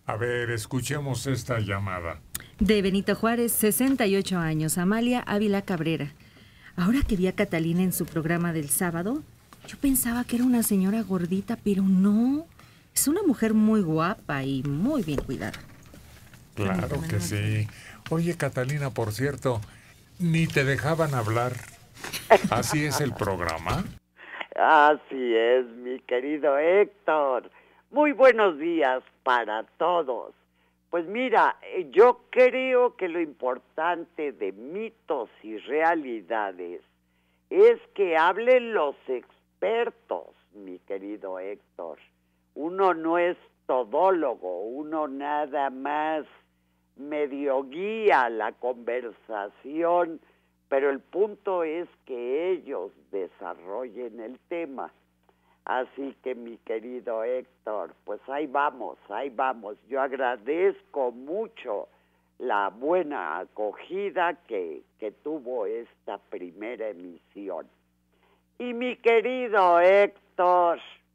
A ver, escuchemos esta llamada. De Benito Juárez, 68 años, Amalia Ávila Cabrera. Ahora que vi a Catalina en su programa del sábado, yo pensaba que era una señora gordita, pero no. Es una mujer muy guapa y muy bien cuidada. Claro que sí. Oye, Catalina, por cierto, ni te dejaban hablar. ¿Así es el programa? Así es, mi querido Héctor. Muy buenos días para todos. Pues mira, yo creo que lo importante de mitos y realidades es que hablen los expertos, mi querido Héctor. Uno no es todólogo, uno nada más medio guía la conversación, pero el punto es que ellos desarrollen el tema. Así que, mi querido Héctor, pues ahí vamos, ahí vamos. Yo agradezco mucho la buena acogida que tuvo esta primera emisión. Y mi querido Héctor,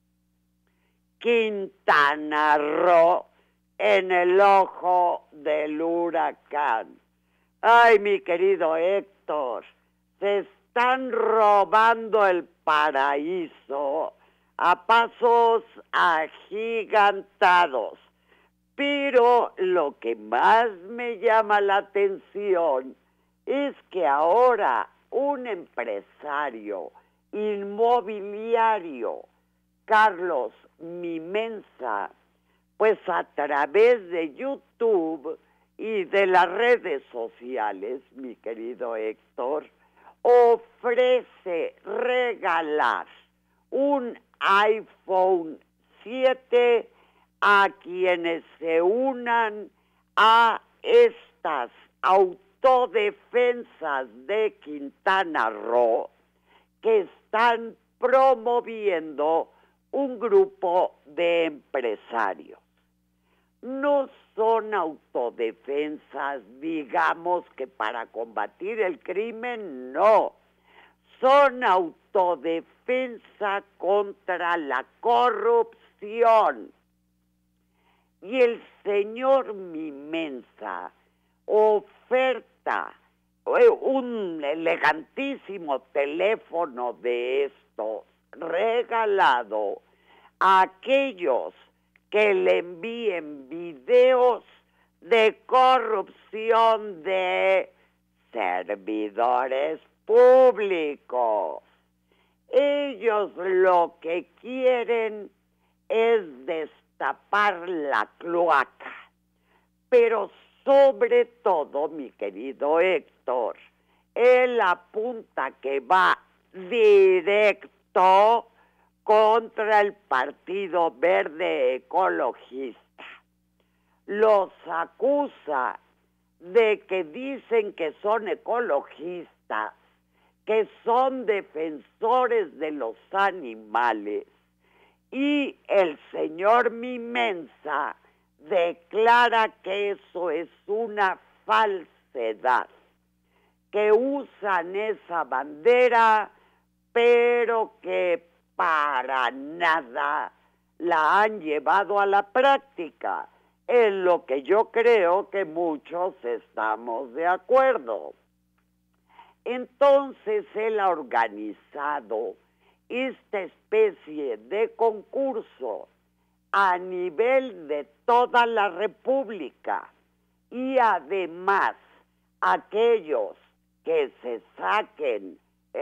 Quintana Roo en el ojo del huracán. Ay, mi querido Héctor, se están robando el paraíso a pasos agigantados. Pero lo que más me llama la atención es que ahora un empresario inmobiliario, Carlos Mimensa, pues a través de YouTube y de las redes sociales, mi querido Héctor, ofrece regalar un iPhone 7 a quienes se unan a estas autodefensas de Quintana Roo que están promoviendo un grupo de empresarios. No son autodefensas, digamos que para combatir el crimen, no. Son autodefensa contra la corrupción. Y el señor Mimensa oferta un elegantísimo teléfono de estos regalado a aquellos que le envíen videos de corrupción de servidores públicos. Ellos lo que quieren es destapar la cloaca, pero sobre todo, mi querido Héctor, él apunta que va directo contra el Partido Verde Ecologista. Los acusa de que dicen que son ecologistas, que son defensores de los animales, y el señor Mimensa declara que eso es una falsedad, que usan esa bandera, pero que para nada la han llevado a la práctica, en lo que yo creo que muchos estamos de acuerdo. Entonces él ha organizado esta especie de concurso a nivel de toda la República, y además aquellos que se saquen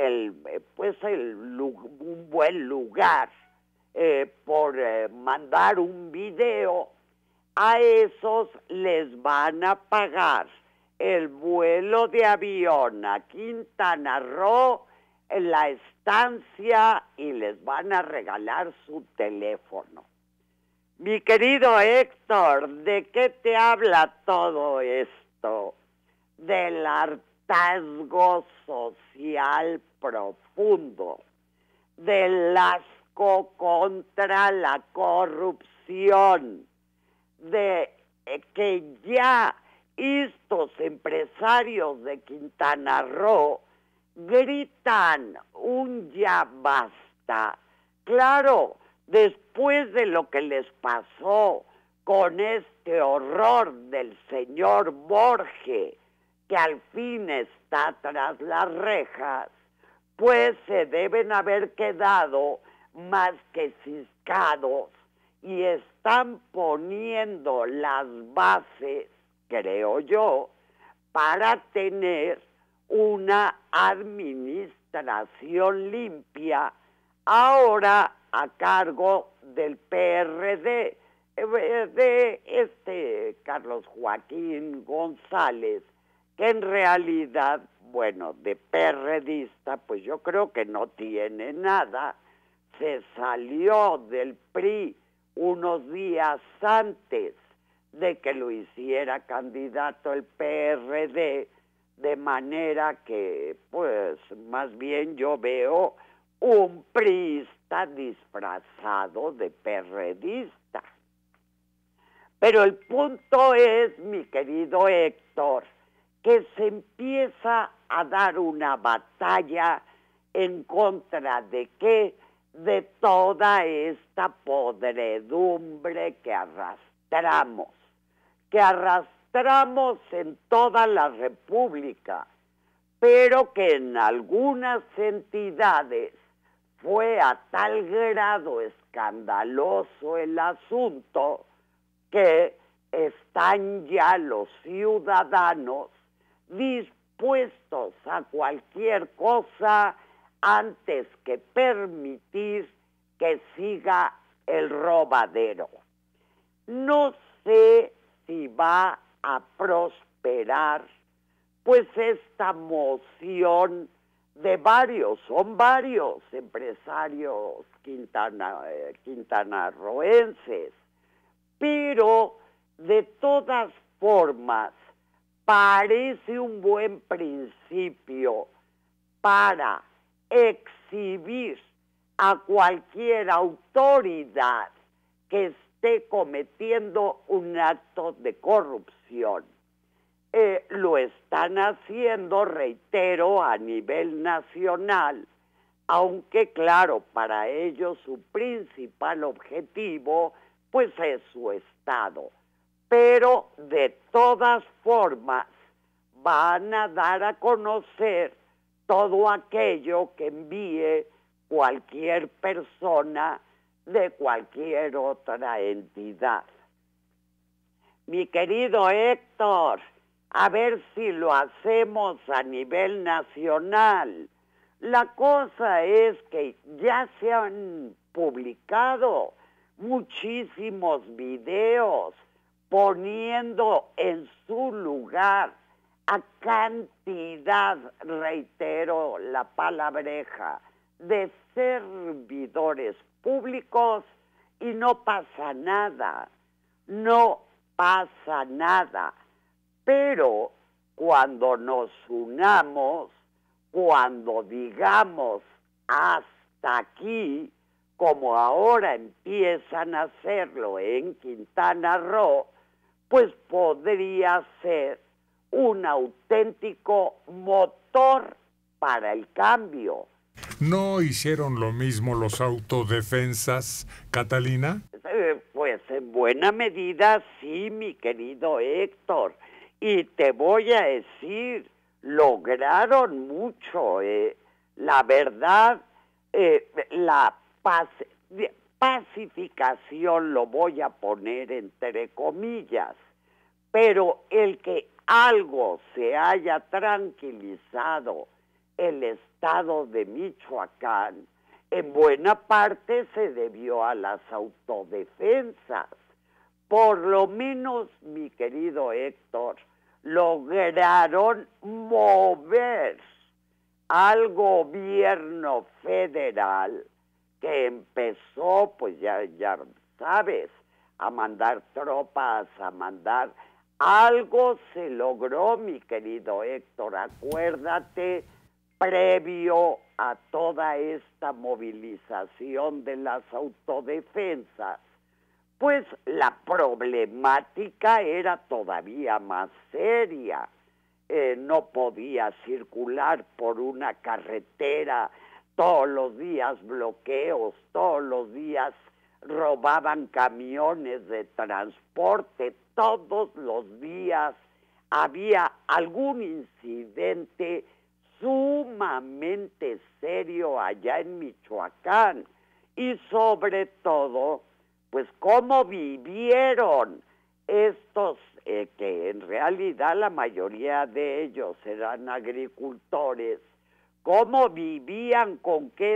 un buen lugar por mandar un video, a esos les van a pagar el vuelo de avión a Quintana Roo, la estancia, y les van a regalar su teléfono. Mi querido Héctor, ¿de qué te habla todo esto? Del hartazgo social profundo, del asco contra la corrupción, de que ya estos empresarios de Quintana Roo gritan un ya basta. Claro, después de lo que les pasó con este horror del señor Borges, que al fin está tras las rejas, pues se deben haber quedado más que ciscados y están poniendo las bases, creo yo, para tener una administración limpia, ahora a cargo del PRD, de Carlos Joaquín González, que en realidad, bueno, de PRDista, pues yo creo que no tiene nada. Se salió del PRI unos días antes de que lo hiciera candidato el PRD, de manera que, pues, más bien yo veo un priista disfrazado de PRDista. Pero el punto es, mi querido Héctor, que se empieza a dar una batalla en contra de qué, de toda esta podredumbre que arrastramos en toda la República, pero que en algunas entidades fue a tal grado escandaloso el asunto que están ya los ciudadanos dispuestos a cualquier cosa antes que permitir que siga el robadero. No sé si va a prosperar, pues esta moción de son varios empresarios quintanarroenses, pero de todas formas parece un buen principio para exhibir a cualquier autoridad que esté cometiendo un acto de corrupción. Lo están haciendo, reitero, a nivel nacional, aunque claro, para ellos su principal objetivo pues es su estado. Pero de todas formas van a dar a conocer todo aquello que envíe cualquier persona de cualquier otra entidad. Mi querido Héctor, a ver si lo hacemos a nivel nacional. La cosa es que ya se han publicado muchísimos videos poniendo en su lugar a cantidad, reitero la palabreja, de servidores públicos y no pasa nada, pero cuando nos unamos, cuando digamos hasta aquí, como ahora empiezan a hacerlo en Quintana Roo, pues podría ser un auténtico motor para el cambio. ¿No hicieron lo mismo los autodefensas, Catalina? Pues en buena medida sí, mi querido Héctor. Y te voy a decir, lograron mucho. La verdad, la pacificación lo voy a poner entre comillas, pero el que algo se haya tranquilizado el estado de Michoacán, en buena parte se debió a las autodefensas. Por lo menos, mi querido Héctor, lograron mover al gobierno federal que empezó, pues ya sabes, a mandar tropas, a mandar... Algo se logró, mi querido Héctor, acuérdate, previo a toda esta movilización de las autodefensas, pues la problemática era todavía más seria. No podía circular por una carretera, todos los días bloqueos, todos los días robaban camiones de transporte, todos los días había algún incidente sumamente serio allá en Michoacán, y sobre todo, pues cómo vivieron estos, que en realidad la mayoría de ellos eran agricultores, cómo vivían, con qué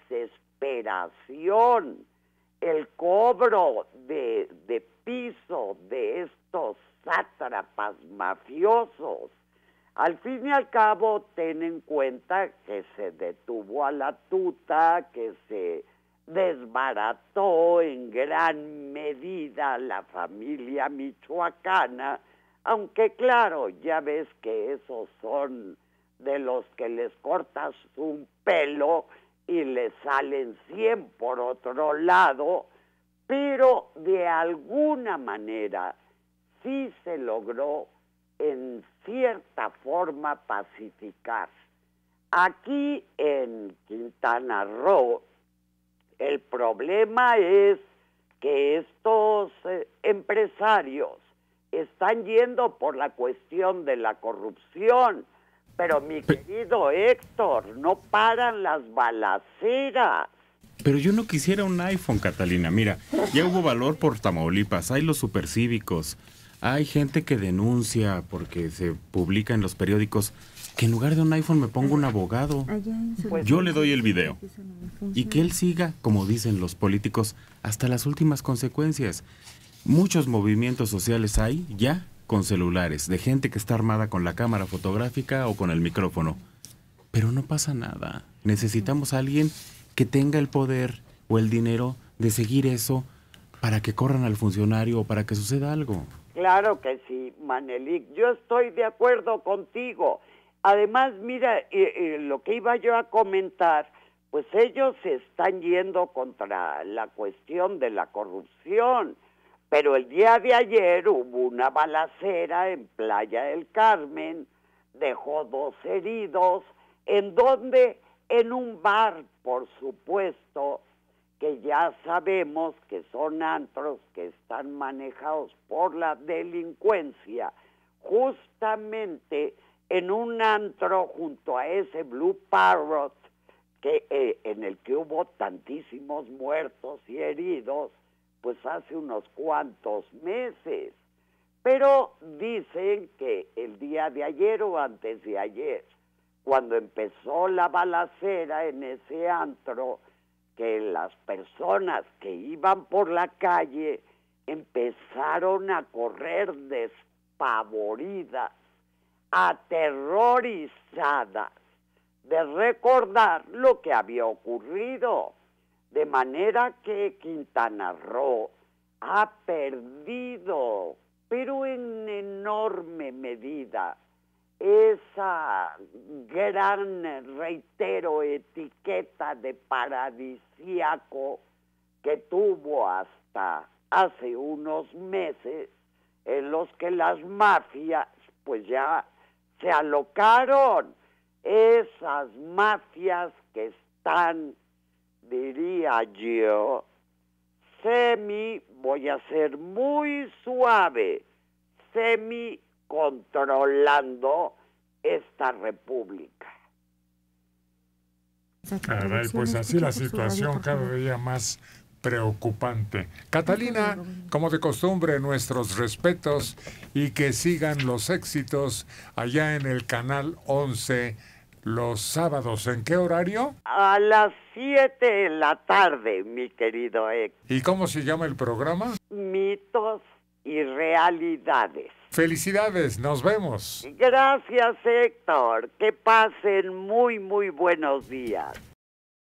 desesperación, el cobro de piso de estos sátrapas mafiosos. Al fin y al cabo, ten en cuenta que se detuvo a la tuta, que se desbarató en gran medida la familia michoacana, aunque claro, ya ves que esos son de los que les cortas un pelo y les salen 100 por otro lado, pero de alguna manera sí se logró en cierta forma pacificar. Aquí en Quintana Roo, el problema es que estos empresarios están yendo por la cuestión de la corrupción, pero mi querido Héctor, no paran las balaceras. Pero yo no quisiera un iPhone, Catalina. Mira, ya hubo valor por Tamaulipas, hay los supercívicos, hay gente que denuncia porque se publica en los periódicos que en lugar de un iPhone me pongo un abogado. Yo le doy el video. Y que él siga, como dicen los políticos, hasta las últimas consecuencias. Muchos movimientos sociales hay ya con celulares, de gente que está armada con la cámara fotográfica o con el micrófono. Pero no pasa nada. Necesitamos a alguien que tenga el poder o el dinero de seguir eso para que corran al funcionario o para que suceda algo. Claro que sí, Manelik, yo estoy de acuerdo contigo. Además, mira, lo que iba yo a comentar, pues ellos se están yendo contra la cuestión de la corrupción, pero el día de ayer hubo una balacera en Playa del Carmen, dejó 2 heridos, en donde, en un bar, por supuesto, que ya sabemos que son antros que están manejados por la delincuencia, justamente en un antro junto a ese Blue Parrot, que en el que hubo tantísimos muertos y heridos, pues hace unos cuantos meses. Pero dicen que el día de ayer o antes de ayer, cuando empezó la balacera en ese antro, que las personas que iban por la calle empezaron a correr despavoridas, aterrorizadas, de recordar lo que había ocurrido. De manera que Quintana Roo ha perdido, pero en enorme medida, esa gran, reitero, etiqueta de paradisíaco que tuvo hasta hace unos meses, en los que las mafias pues ya se alocaron. Esas mafias que están, diría yo, voy a ser muy suave, controlando esta república. Caray, pues así la situación cada día más preocupante. Catalina, como de costumbre, nuestros respetos y que sigan los éxitos allá en el Canal 11 los sábados. ¿En qué horario? A las 7 de la tarde, mi querido Héctor. ¿Y cómo se llama el programa? Mitos y realidades. Felicidades, nos vemos. Gracias, Héctor. Que pasen muy, muy buenos días.